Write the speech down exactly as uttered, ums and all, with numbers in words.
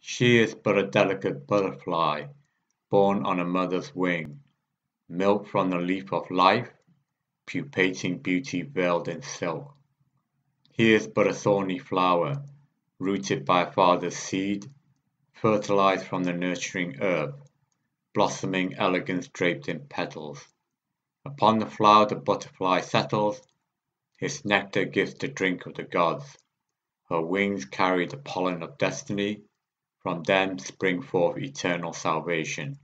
She is but a delicate butterfly, born on a mother's wing, milk from the leaf of life, pupating beauty veiled in silk. He is but a thorny flower, rooted by a father's seed, fertilized from the nurturing herb, blossoming elegance draped in petals. Upon the flower the butterfly settles, his nectar gives the drink of the gods. Her wings carry the pollen of destiny, from them spring forth eternal salvation.